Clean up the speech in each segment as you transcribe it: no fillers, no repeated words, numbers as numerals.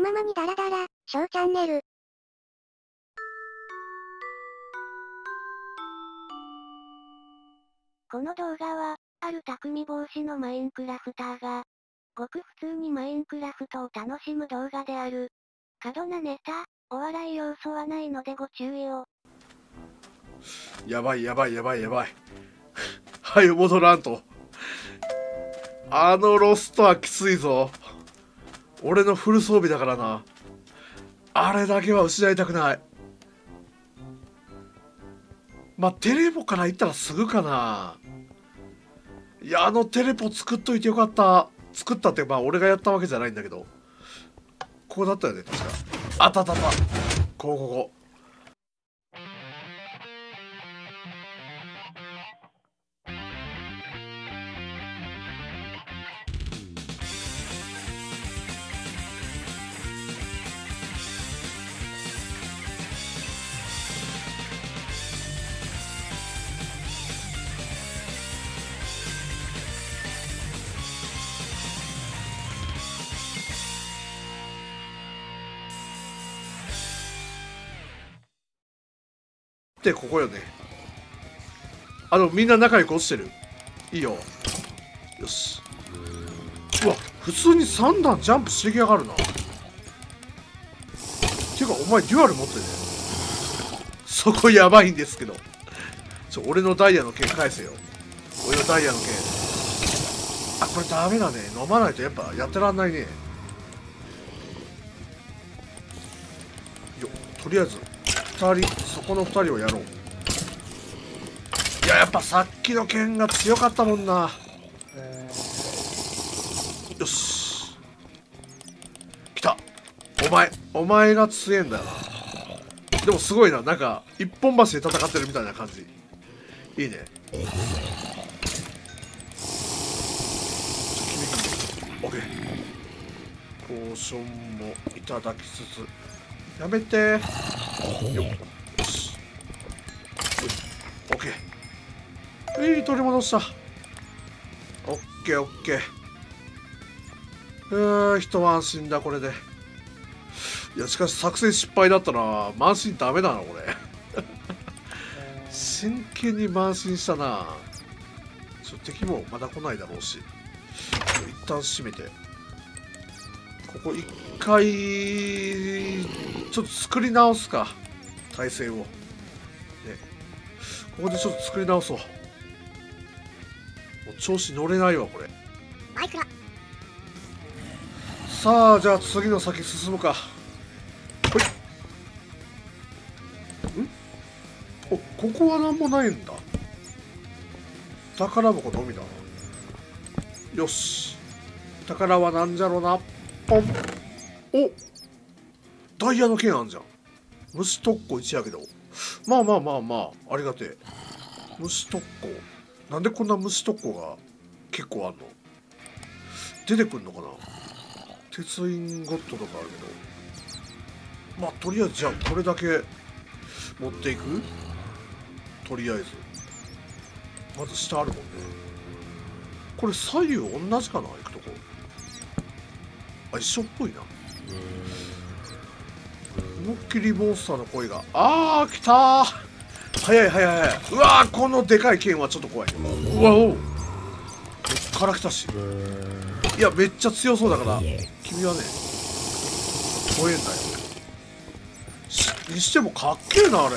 ままにダラダラ、ショーチャンネル。この動画は、ある匠防止のマインクラフターが、ごく普通にマインクラフトを楽しむ動画である。過度なネタ、お笑い要素はないのでご注意を。 やばいやばいやばいやばい。はい、戻らんと。あのロストはきついぞ。俺のフル装備だからな。あれだけは失いたくない。まあ、テレポから行ったらすぐかな。いや、あのテレポ作っといてよかった。作ったって、まあ、俺がやったわけじゃないんだけど。ここだったよね、確か。あったあったあった。ここ。で、ここよね。みんな仲良く落ちてる。いいよ。よし。うわ、普通に3段ジャンプしてきやがるな。ていうか、お前デュアル持ってね。そこやばいんですけど。俺のダイヤの剣返せよ。俺のダイヤの剣。あ、これダメだね。飲まないとやっぱやってらんないね。よ、とりあえず、2人、そこの2人をやろう。いや、やっぱさっきの剣が強かったもんな。よし。来た。お前が強えんだよな。でもすごいな。なんか、一本橋で戦ってるみたいな感じ。いいね。オッケー。ポーションもいただきつつ。やめてよ。よし。オッケー。いい、取り戻した。オッケーオッケー。一安心だ、これで。いや、しかし作戦失敗だったら、慢心ダメだな、これ。真剣に慢心したな。敵もまだ来ないだろうし。一旦閉めて。ここ一回、ちょっと作り直すか。体勢を。ね。ここでちょっと作り直そう。もう調子乗れないわ、これ。 マイクラ。 さあ、じゃあ次の先進むか。ほい。お、ここは何もないんだ。宝箱のみだ。よし。宝はなんじゃろな。ポン。お、ダイヤの剣あんじゃん。虫特攻1やけど。まあ、ありがてえ。虫特攻。なんでこんな虫特攻が結構あんの？出てくんのかな？鉄インゴットとかあるけど。まあ、とりあえずじゃあこれだけ持っていく？とりあえず。まず下あるもんね。これ左右同じかな？行くとこ。あ、一緒っぽいな。思いっきりモンスターの声が。あー、来たー。早い。うわー、このでかい剣はちょっと怖い。うわおう。こっから来たし。いや、めっちゃ強そうだから、君はね、怖えんだよ。にしてもかっけえな、あれ。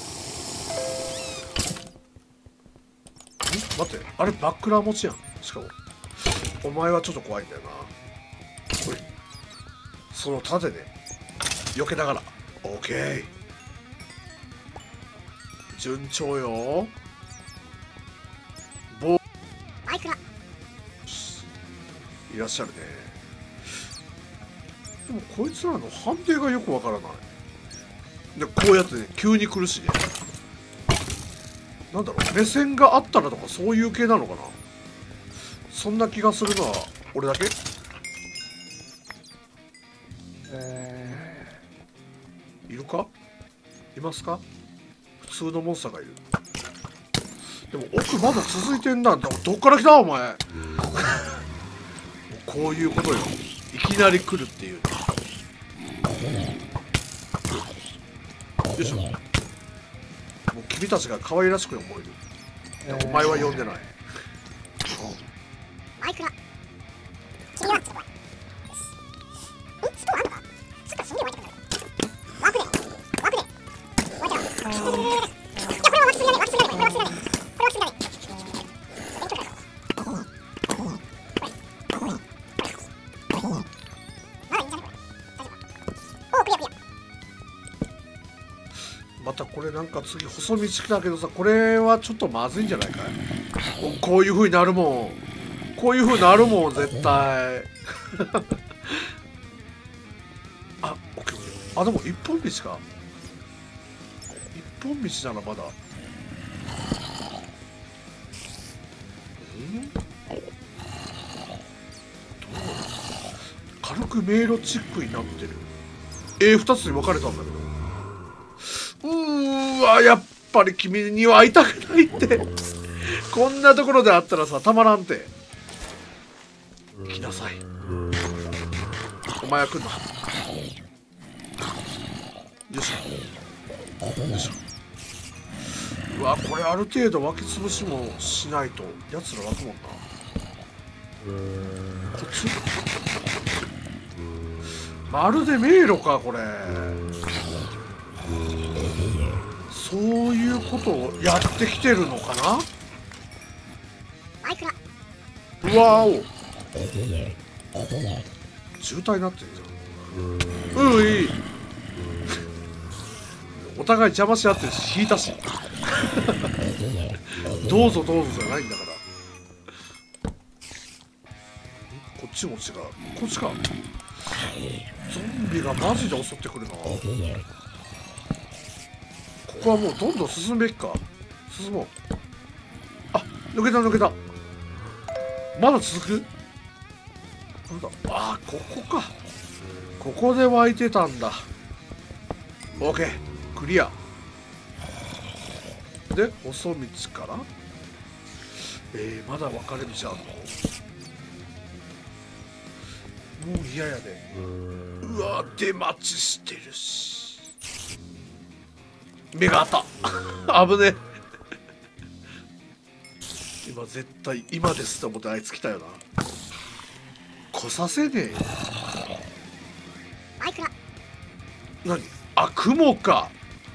待って、あれバックラー持ちやん。しかも。お前はちょっと怖いんだよな。ほい。その盾ね。避けながら。オッケー。順調よ。 マイクラ。 いらっしゃるね。でもこいつらの判定がよくわからない。で、こうやってね、急に来るしね。なんだろう、目線があったらとかそういう系なのかな。そんな気がするのは俺だけ？いるか？いますか？普通のモンスターがいる。でも奥まだ続いてんだ。どっから来たお前。こういうことよ。いきなり来るっていう。 よいしょ。もう君たちが可愛らしく思える。お前は呼んでない。 マイクラ君はストーンとかつかすんでワイクラワープでワープでワイクラいやこれはワクスやねワクスやねこれワクスやねこれワクスやねまたこれなんか次細道来たけどさ、これはちょっとまずいんじゃないかい。こういう風になるもん、こういう風になるもん絶対あ、オッケーオッケー。あ、でも一本道か。一本道ならまだ軽く迷路チックになってる。2つに分かれたんだけど。やっぱり君には会いたくないってこんなところであったらさ、たまらんて。来なさい。お前は来んな。よいしょよいしょ。これある程度湧き潰しもしないとやつら湧くもんな。こっちまるで迷路かこれ。そういうことをやってきてるのかな。 マイクラうわお、渋滞になってるじゃん。いいお互い邪魔し合ってるし、引いたしどうぞどうぞじゃないんだから。こっちも違う。こっちか。ゾンビがマジで襲ってくるな。ここはもうどんどん進むべきか。進もう。あ、抜けた抜けた。まだ続く。なんだ。ここか。ここで湧いてたんだ。オッケー、クリアで細道から。まだ分かれ道あるの。もう嫌やで。出待ちしてるし。目があった危ねえ今絶対今ですって思ってあいつ来たよな。来させねえよ。 マイクラ何。雲か。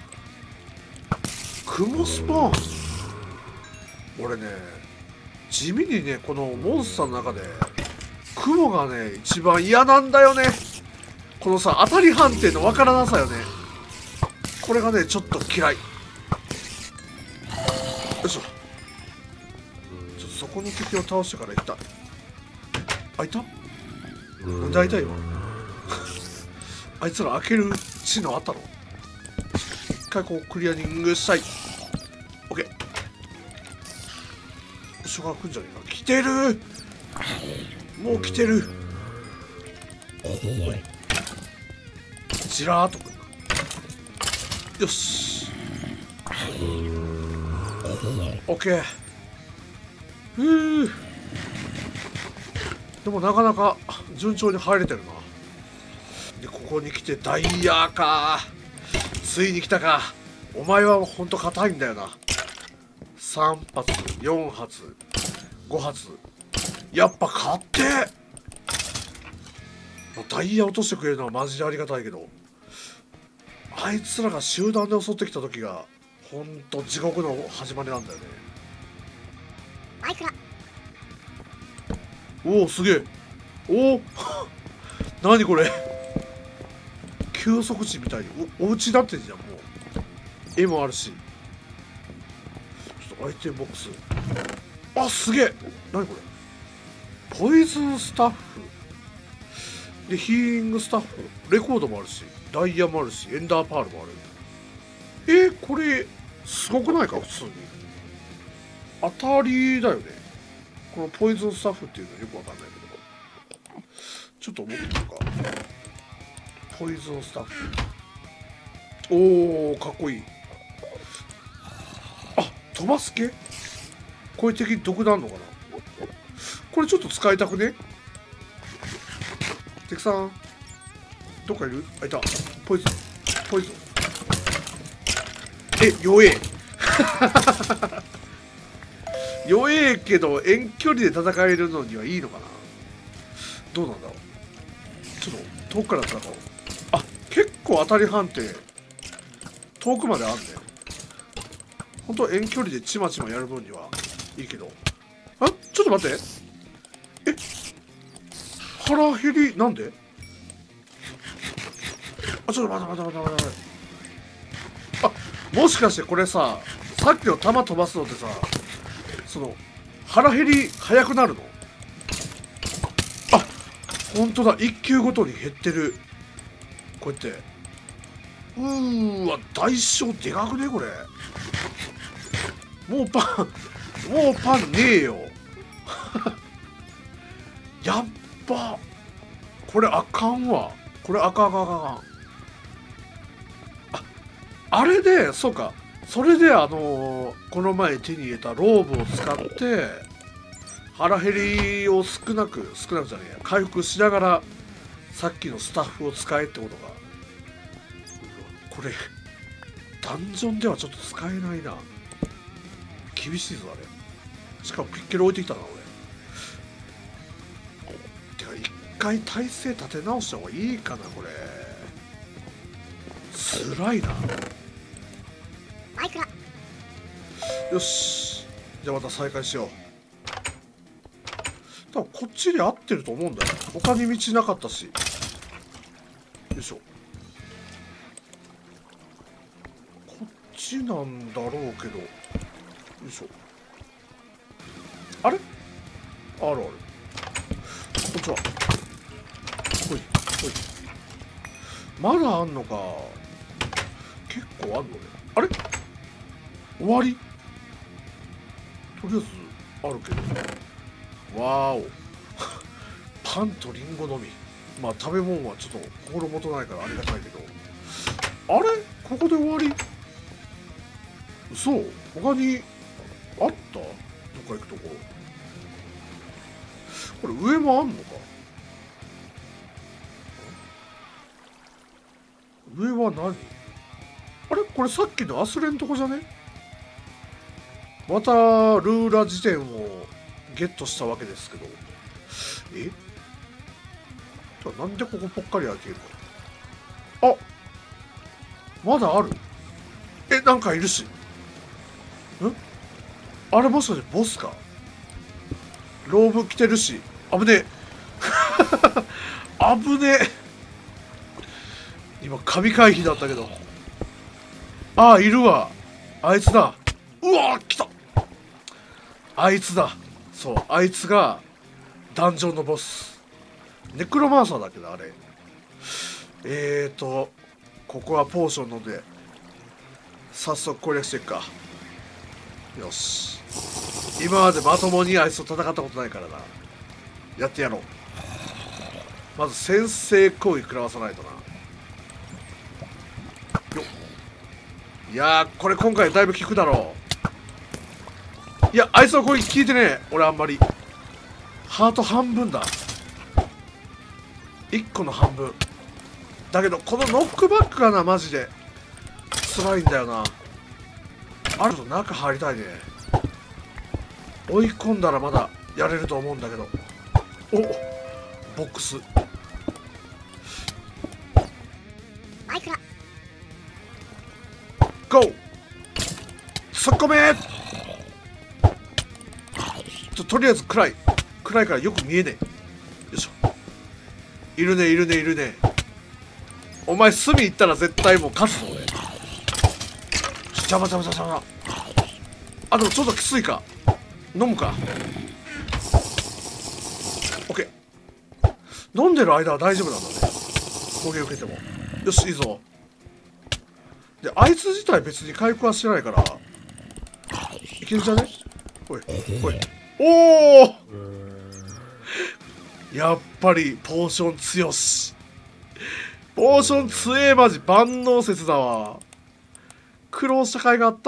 雲スポーン。俺ね、地味にね、このモンスターの中で雲がね一番嫌なんだよね。このさ、当たり判定の分からなさよね。これがねちょっと嫌い。よいしょ。そこの敵を倒してから行った。いた。なんで開いた今あいつら開ける知能あったの。一回こうクリアリングしたい。オッケー。後ろから来んじゃねえか。来てる。もう来てる。じらーっとくんな。よし。オッケー。でもなかなか順調に入れてるな。でここに来てダイヤーか。ついに来たか。お前はほんと硬いんだよな。3発4発5発。やっぱ勝ってダイヤ落としてくれるのはマジでありがたいけど、あいつらが集団で襲ってきた時がほんと地獄の始まりなんだよね。 マイクラおおすげえ。おお何これ休息地みたいに お家になってんじゃん。もう絵もあるし。ちょっとアイテムボックス。すげえ。何これ。ポイズンスタッフでヒーリングスタッフ、レコードもあるし、ダイヤもあるし、エンダーパールもある。これすごくないか。普通に当たりだよね。このポイズンスタッフっていうのはよくわかんないけど、ちょっと思ってみるか。ポイズンスタッフ。おおかっこいい。飛ばす系。これ敵毒なんのかな。これちょっと使いたくね。敵さんどっかいる？あ、いた。ポイズン。ポイズン。弱え。弱えけど遠距離で戦えるのにはいいのかな。どうなんだろう。ちょっと遠くから戦おう。あ、結構当たり判定遠くまであんね。ほんと遠距離でちまちまやる分にはいいけど。あ、ちょっと待って。腹減りなんで？あ、ちょっと待って。あ、もしかしてこれさ、さっきの弾飛ばすのってさ、その腹減り早くなるの？あ、ほんとだ、1球ごとに減ってる。こうやって。わ、代償でかくねこれ。もうパンねえよ。やっば。これあかんわ。これあかん。あれで、そうか。それでこの前手に入れたローブを使って腹減りを少なくじゃねえや、回復しながらさっきのスタッフを使えってことか。これダンジョンではちょっと使えないな。厳しいぞあれ。しかもピッケル置いてきたな俺。てか一回体勢立て直した方がいいかなこれ。辛いな。よし、じゃあまた再開しよう。多分こっちで合ってると思うんだよ。他に道なかったし。よいしょ。こっちなんだろうけど。よいしょ。あれ？ある。こっちは。ほい。まだあんのか。結構あんのね。あれ？終わり？とりあえずあるけど。わーお。パンとリンゴのみ。まあ食べ物はちょっと心もとないからありがたいけど。あれ？ここで終わり？嘘？他にあった？どっか行くとこ。これ上もあんのか？上は何？あれ？これさっきのアスレんとこじゃね？またルーラ辞典をゲットしたわけですけど。なんでここぽっかり開けるの？あ、まだある。なんかいるし。あれもしかしてボスか？ローブ着てるし。危ねえ。危ねえ。今神回避だったけど。ああ、いるわ。あいつだ。うわー、来た。あいつだ。そう、あいつがダンジョンのボス。ネクロマンサーだけどあれ。ここはポーション飲んで早速攻略していくか。よし、今までまともにあいつと戦ったことないからな。やってやろう。まず先制攻撃食らわさないとな。よっ。いやー、これ今回だいぶ効くだろう。いや、あいつの攻撃効いてねえ。俺あんまり。ハート半分だ。1個の半分だけど、このノックバックがなマジで辛いんだよな。あると中入りたいね。追い込んだらまだやれると思うんだけど。お、ボックスゴー。突っ込め。とりあえず暗いからよく見えねえ。よいしょ。いるね。お前隅行ったら絶対もう勝つぞ俺。邪魔。あ、でもちょっときついか。飲むか。オッケー。飲んでる間は大丈夫なんだね。攻撃受けても。よし、いいぞ。で、あいつ自体別に回復はしてないからいけるじゃね。おいおお。やっぱりポーション強し。ポーション強え。マジ万能説だわ。苦労した甲斐があった。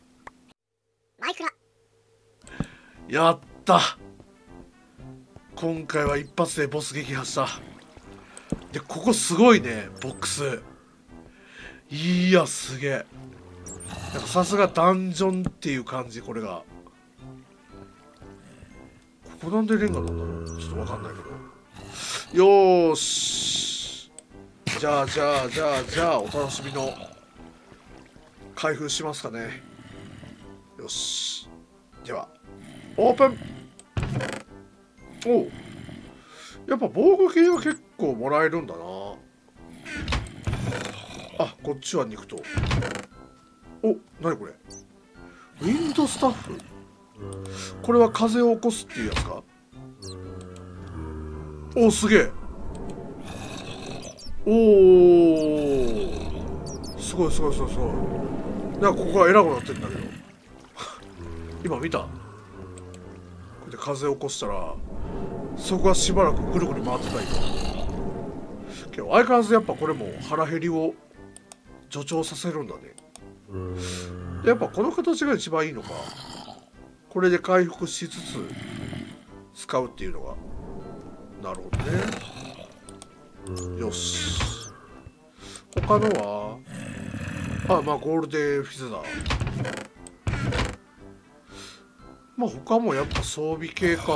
やった。今回は一発でボス撃破した。 でここすごいね、ボックス。いやすげえ。なんかさすがダンジョンっていう感じ。これがここなんでレンガなんだろう、ちょっとわかんないけど。よーし、じゃあお楽しみの開封しますかね。よし、ではオープン。おう、やっぱ防具系は結構もらえるんだな。あ、こっちは肉と。お、なにこれ、ウィンドスタッフ。これは風を起こすっていうやつか。お、すげえ。おー、すごいすごいすごいすごい。なんかここが偉くなってんだけど今見た、これで風を起こしたらそこがしばらくぐるぐる回ってたりと。けど相変わらずやっぱこれも腹減りを助長させるんだね。やっぱこの形が一番いいのか。これで回復しつつ使うっていうのが。なるほどね。よし、他のはまあゴールデンフィズだ。まあ他もやっぱ装備系か。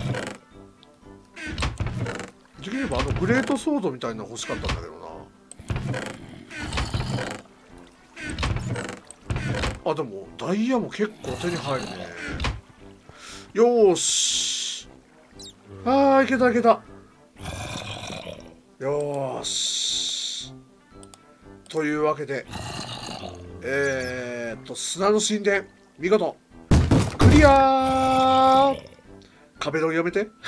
できればグレートソードみたいなの欲しかったんだけどな。でもダイヤも結構手に入るね。よーし、いけたいけた。よーし、というわけで砂の神殿見事クリアー。壁ドンやめて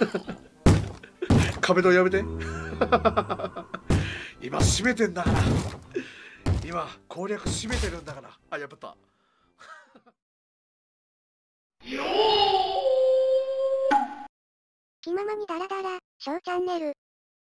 壁ドンやめて今閉めてんだから、今攻略閉めてるんだから。やっぱった気ままにダラダラ、小チャンネル。